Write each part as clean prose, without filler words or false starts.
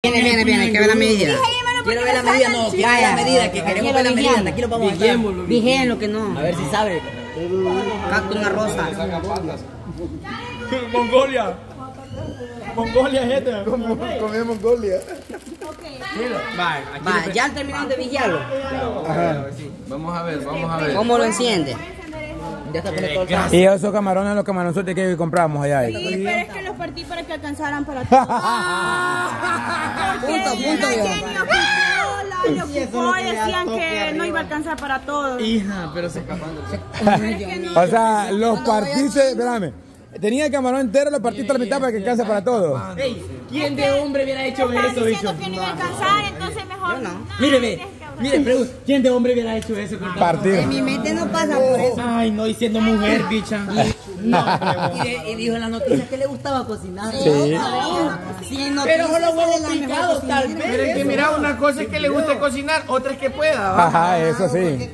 Viene, que ve la medida. Quiero ver la medida, no, quiero ver la medida, que queremos ver la medida, aquí lo vamos a ver. Vigéenlo que no. A ver si sabe. Cacto una rosa. Mongolia es este. Comía Mongolia. Va, ya terminaron de vigiarlo. Vamos a ver. ¿Cómo lo enciende? Ya está conectado el gas. Y esos camarones, los camaronzotes que compramos allá. Sí, pero es que los partí para que alcanzaran para todos. Punto, Los ocupó y decían que no iba a alcanzar para todos. Hija, pero se O sea, los partiste, espérame. Tenía el camarón entero, lo partiste a la mitad para que alcance para todos. ¿Quién de hombre hubiera hecho eso, bicho? Que no iba a alcanzar, entonces mejor no. Mire, pregunta, ¿quién de hombre hubiera hecho eso? Partir. En mi mente no pasa por eso. Ay, no, y siendo mujer, bicha. Y dijo en la noticia que le gustaba cocinar. Sí. Pero solo huevos picados, tal vez. Pero es que mira, una cosa es que le guste cocinar, otra es que pueda. Ajá, eso sí.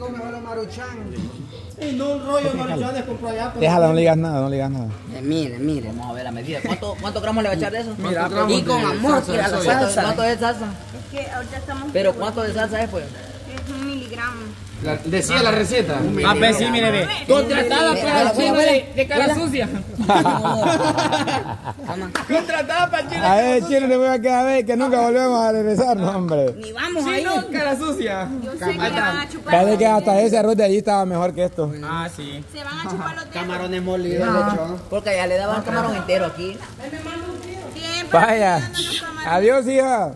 No, un rollo maruchan es compro allá. Déjala, no le digas nada, Mire. Vamos a ver la medida. ¿Cuántos gramos le va a echar de eso? Mira, Y con amor, tira la salsa. ¿Cuánto es salsa? Es que ahorita estamos. Pero ¿cuánto de salsa es, pues? Es 1 miligramo. Decía la receta. Ah, pues sí, mire, ve. Contratada para el chino de cara sucia. Contratada para el chino. A ver, chino, te voy a quedar a ver que nunca volvemos a regresar, no, hombre. Ni vamos ahí. Chino, cara sucia. Yo sé que van a chupar. Cada vez que hasta ese arroz de allí estaba mejor que esto. Ah, sí. Se van a chupar los dedos. Camarones molidos, lechón. Porque allá le daban camarón entero aquí. Siempre Vaya. dando los camarones. Adiós, hija.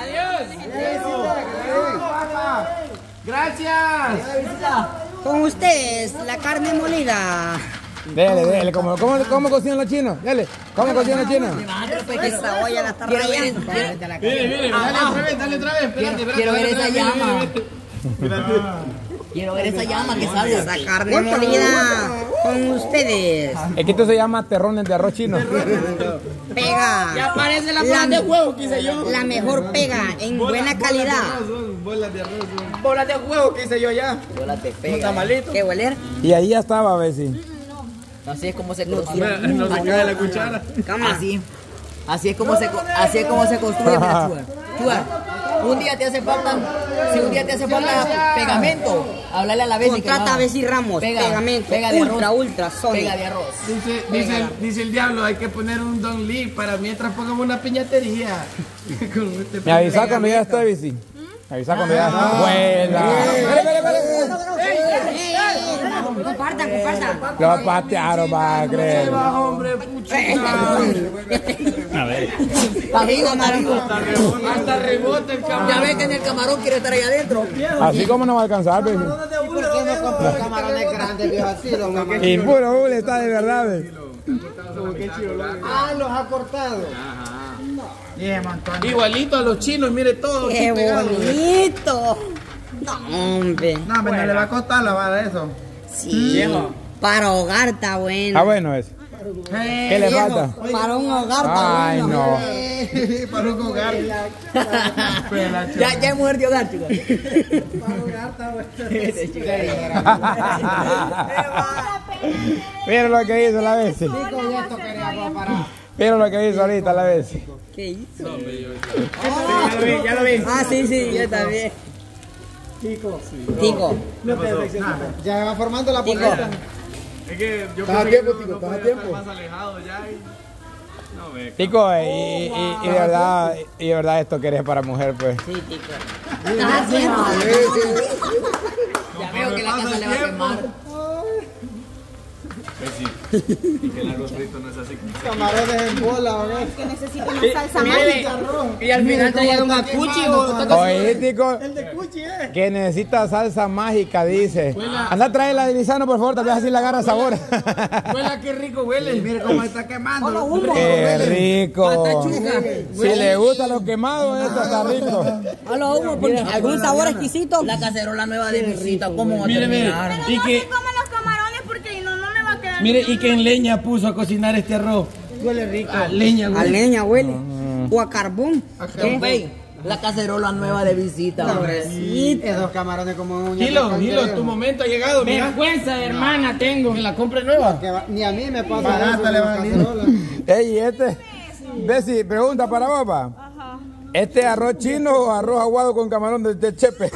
Gracias. Con ustedes, la carne molida. Dele, ¿cómo cocinan los chinos? Dale, ¿cómo cocinan los chinos? Esa olla la está rayando. Mire, dale otra vez, espérate. Quiero ver esa llama. Quiero ver esa llama que sale. Esa carne molida. Con ustedes. Es que esto se llama terrones de arroz chino. Pega. Ya parece la bola de huevo, quise yo. La mejor pega en buena calidad. Bolas de huevo, quise yo ya. Bola te Un pega. tamalito. ¿Qué hueler? Y ahí ya estaba, a ver si. Así es como se cocina. No se cae la cuchara. Cama. Así es como se construye, mira, Chugar. Un día te hace falta, si un día te hace falta pegamento, háblale a la vez. Contrata a Bessie Ramos. Pegamento. Pega de arroz. Ultra, Sony. Pega de arroz. Dice el diablo, hay que poner un Don Lee para mientras pongamos una piñatería. Me avisa cuando ya estoy, bici. Me avisa cuando ya estoy. Buena. Compartan. Lo patearon, va a creer. Hombre, pucha. Hasta rebota el camarón. Ya ves que en el camarón quiere estar ahí adentro. Así como no va a alcanzar, bici. ¿Por qué no compró camarones grandes, viejo? Así los camarones. Y puro hule está de verdad, bici. Ah, los ha cortado. Igualito a los chinos, mire todo. ¡Qué bonito! No, hombre. No, pero no le va a costar lavar eso. Sí. Para hogar está bueno. Está bueno eso. ¿Qué le falta? Para un hogar está Ay, bueno. no. Para un hogar. Ya es mujer de hogar, chicos. Para un hogar está bueno. Mira lo que hizo la vez. Mira lo que hizo ahorita la vez. ¿Qué hizo? Ya lo vi. Ah, sí, yo también. Tico. Ya va formando la Tico. poleta. Es que yo ¿Estás a pensé que tiempo, Tico? no ¿Estás a podía tiempo? estar más alejado ya y... No, me... Tico, y de verdad esto que eres para mujer, pues. Sí, Tico. ¿Estás haciendo? Ya veo que la casa le va a quemar. Pues sí. Y que el arroz frito no es así. Camarones en bola, ¿verdad? Que necesito una salsa Mire, mágica. y al final traía un acuchi o... Oye, Tico, que necesita salsa mágica, dice. Anda a traer la de Lizano, por favor, tal vez así le agarra sabor. Huela, qué rico huele. Mire cómo está quemando. Qué rico. Patachuca. Si le gusta lo quemado, esto está rico. Hola, Hugo, porque algún sabor exquisito. La cacerola nueva de visita, ¿cómo va a Mire, terminar? y No que... se comen los camarones porque no me va a quedar. Mire, y que en leña puso a cocinar este arroz. Huele rico. A leña, A güey. leña huele. O a carbón. Ve, la cacerola nueva de visita. Esos camarones como uñas. Hilo, tu momento ha llegado, mira. Vergüenza, hermana, tengo. Que la compre nueva. Ni a mí me pasa Barata eso, le con va a cacerola. Ey, Bessie, pregunta para vos, pa. Ajá. ¿Este es arroz chino o arroz aguado con camarón de Chepe?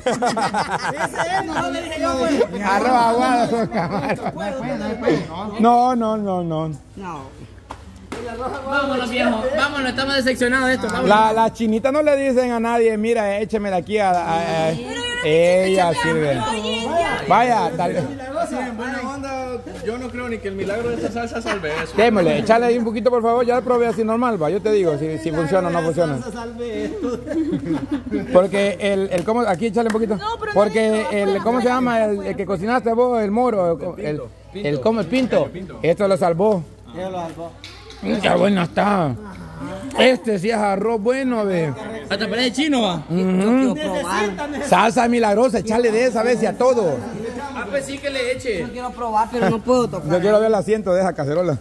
Arroz aguado con camarón. No. No. Vámonos, viejo. Vámonos, estamos decepcionados de esto. Vámonos. La chinita no le dicen a nadie, mira, échemela aquí a ella sirve. Vaya, dale. Sí, en buena onda, yo no creo ni que el milagro de esta salsa salve eso. Démosle, échale ahí un poquito por favor, ya lo probé así normal, va, yo te digo si funciona o no funciona. Porque ¿cómo? Aquí échale un poquito. Porque ¿cómo se llama? El que cocinaste vos, el moro, el pinto, esto lo salvó. Qué bueno está. Este sí es arroz bueno, ve. Hasta parece chino, va. Salsa milagrosa, echarle de esa vez y a todo. Ah, pues sí que le eche. Yo quiero probar, pero no puedo tocar. Yo quiero ver el asiento de esa cacerola.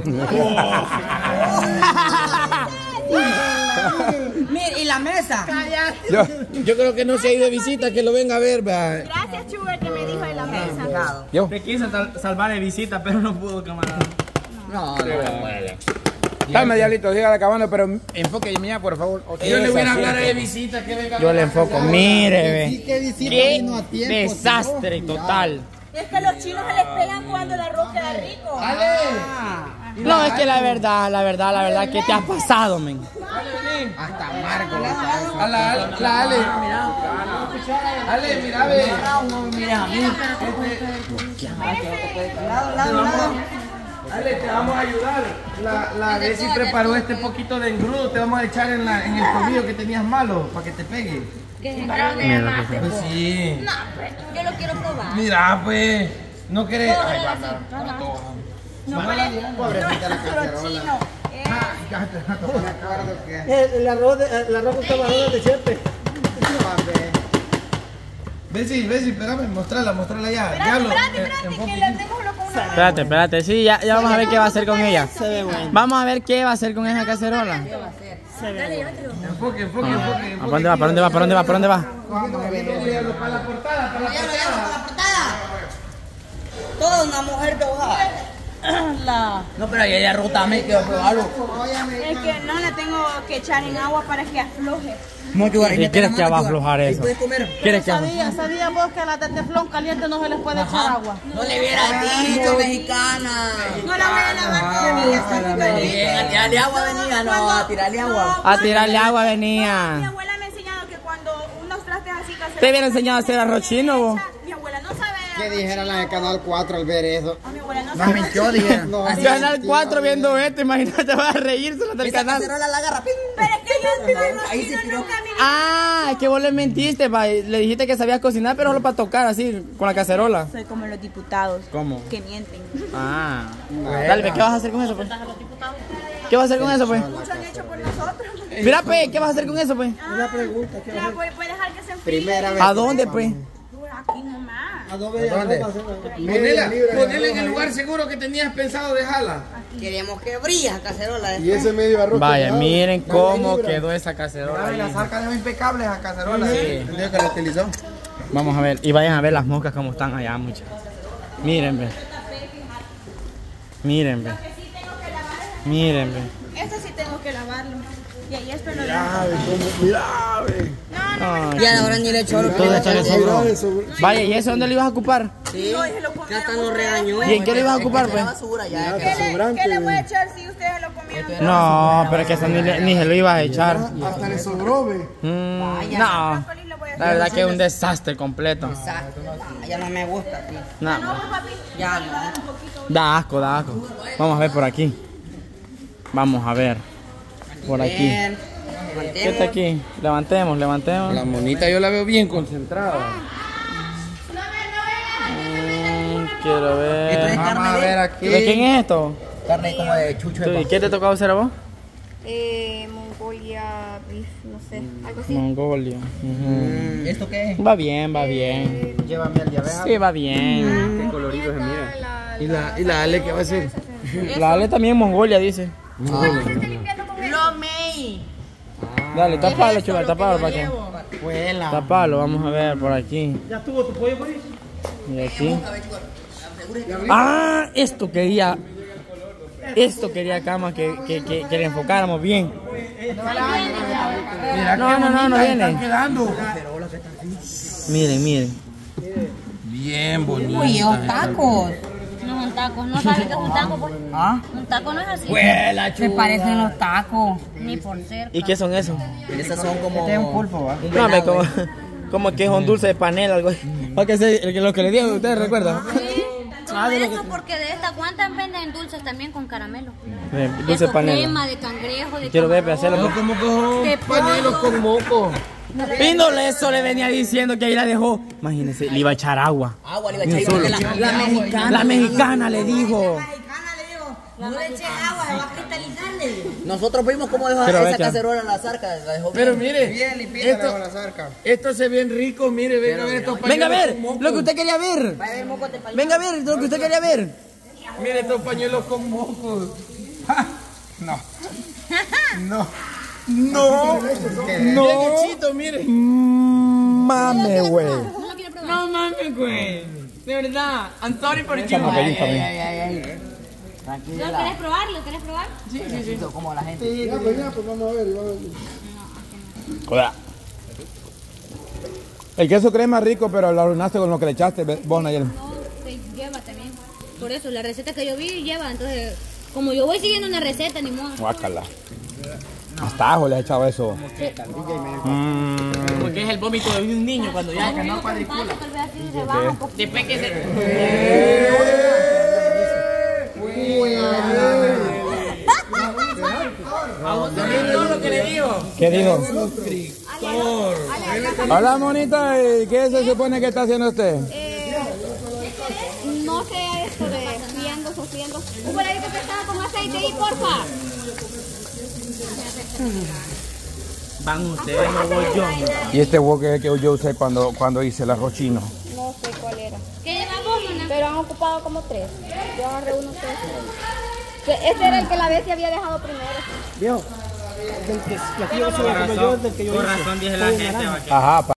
Mira, y la mesa. Yo creo que no se ha ido de visita, que lo venga a ver, va. Gracias, Sugar, que me dijo de la mesa. Yo. Te quise salvar de visita, pero no pudo, camarada. Dame, diablito, siga acabando, pero enfoque mía, por favor. Yo le voy a hablar de visita, que venga. Yo le enfoco. Mire, ve. Qué Desastre total. Es que los chinos se les pegan cuando el arroz queda rico. No, es que la verdad, ¿qué te ha pasado, men? Hasta amargo. A la Ale. Ale, mira, ve. Ale, te vamos a ayudar. La Bessie preparó este poquito de engrudo. Te vamos a echar en el tobillo que tenías malo, para que te pegue. Pues sí. No, pues, yo lo quiero probar. Mira, pues. No querés. No, pobrecita la cacerola. El arroz con camarones de Chepe. Bessie, espérame, mostrala ya. Espérate, que le tengo uno con una. Espérate, sí, ya vamos a ver qué va a hacer con ella. Vamos a ver qué va a hacer con esa cacerola. Enfoque. ¿Para dónde va? Para la portada. Toda una mujer toda. No, pero ella rútame, quiero probarlo. Es que no le tengo que echar en agua para que afloje. ¿Y quieres que va a aflojar eso? ¿Quieres que ¿Sabías vos que a las de teflón caliente no se les puede echar agua? No le hubieras dicho, mexicana. No la voy a lavar porque está muy caliente. A tirarle agua venía, no, a tirarle agua. A tirarle agua Mi venía. abuela me ha enseñado que cuando unos trastes así caseros... ¿Te hubiera enseñado a hacer arroz chino, vos? Mi abuela no sabe... ¿Qué dijeron las de Canal 4 al ver eso? Mi abuela no sabe... mintió, dijeron. No, Canal 4 viendo esto, imagínate, vas a reírse del Esa canal. cacerola la agarra. Pero es que yo Ahí se tiró. nunca me... Ah, es que vos le mentiste, pa. Le dijiste que sabías cocinar, pero solo para tocar así, con la cacerola. Soy como los diputados. ¿Cómo? Que mienten. Ah. Dale, ¿qué vas a hacer con eso, pues? ¿Qué vas a hacer con eso, pues? Mucho han hecho por nosotros. Mira, pues, ¿qué vas a hacer con eso, pues? Una pregunta. ¿Qué Ya, voy a dejar que se enfríe. Primera vez. ¿A dónde, pues? Aquí nomás. ¿A dónde? Ponela en el lugar seguro que tenías pensado dejarla. Queremos que brille esa cacerola. Y ese medio arroz. Vaya, miren cómo quedó esa cacerola ahí. Las arcas dejó impecables a cacerola. Sí. El día que la utilizó. Vamos a ver, y vayan a ver las moscas como están allá, muchachos. Miren, ve. Miren, ve. Miren, ve. Esto sí tengo que lavarlo. Y ahí esto lo Mira, ve. Ay, Ya ahora ni le echó lo todo esto le sobró. Eso. Vaya, ¿y eso dónde lo ibas a ocupar? Sí, ya hasta lo regañó. ¿Y en qué lo ibas a ocupar, pues? Basura ya. ¿Qué le voy a echar si ustedes lo comieron? No, pero es que eso ni se lo ibas a echar. Hasta le sobró, ve. No, la verdad que es un desastre completo. Exacto. Ya no me gusta, tío. No, Ya no. da asco, da asco. Vamos a ver por aquí. Vamos a ver. Por aquí. Bien. ¿Qué está aquí? Levantemos. La monita yo la veo bien concentrada. Quiero ver. Vamos a ver aquí. ¿De quién es esto? Carne como de chucho de ¿Y qué te tocaba hacer a vos? Mongolia beef, no sé, algo así. Mongolia. Ujú. ¿Esto qué es? Va bien. Llévame al diabetes. Sí, va bien. Qué colorido se mira. ¿Y la Ale qué va a hacer? La Ale también en Mongolia, dice. Lo mei. Dale, tapalo, chuval, tapalo para que. Vuela. Tapalo, vamos a ver por aquí. ¿Ya tuvo tu pollo, por ahí? Y aquí. Ah, esto quería. Esto quería Cama que le enfocáramos bien. No viene. Miren. Bien bonito. Uy, los tacos. No son tacos, no sabes qué es un taco, pues. ¿Ah? Un taco no es así. Se parecen los tacos. Ni por cerca. ¿Y qué son esos? Esas son como... Este es un pulpo, ¿va? un No, venado, como que es un dulce de panela, algo así. Lo que le dije, ¿ustedes recuerdan? Sí, todo eso porque de esta cuántas venden dulces también con caramelo. Dulce de panela. Crema, de cangrejo, de Quiero ver, camarón, hacerlo. Como que son panelos con moco. Píndole, eso le venía diciendo que ahí la dejó. Imagínense, le iba a echar agua. Agua le iba a echar porque la mexicana. La mexicana le dijo. No le eches agua, se va a cristalizarle. Nosotros vimos cómo dejó Pero esa ve, cacerola en la zarca. La dejó Pero bien. mire, Bien limpita dejó la zarca. esto se ven ricos, mire, venga a ver estos pañuelos. Venga a ver, con moco. lo que usted quería ver. Venga a ver, lo que usted quería ver. Mire estos pañuelos con mocos. ¡Ja! No. No. Bien hechito, mire. Mame, güey. No mames, güey. De verdad. I'm sorry for you. ¿Lo querés probar? ¿Lo querés probar? Sí. Como la gente. Sí, ya, pues vamos a ver. Joder. El queso crema es rico, pero lo arruinaste con lo que le echaste vos, Nayel. No, lleva también. Por eso, la receta que yo vi lleva. Entonces, como yo voy siguiendo una receta, ni modo. Guácala. Hasta ajo le has echado eso. Porque es el vómito de un niño cuando ya no cuadricula. Tal vez así se baja un poco. Después que se... lo que le digo. ¿Qué dijo? Hola, monita. ¿Y qué se supone que está haciendo usted? No sé esto de sufriendo. Un boladito que estaba con aceite ahí, porfa. Van ustedes, no voy yo. Y este huevo que yo usé cuando hice el arroz chino. No sé cuál era. ¿Qué llevamos, Mona? Pero han ocupado como 3. Yo agarré uno, 3. Este era el que la Bessie había dejado primero. Vio, del que platillo que se lo yo, del que yo hice. Por razón dije la gente. Ajá.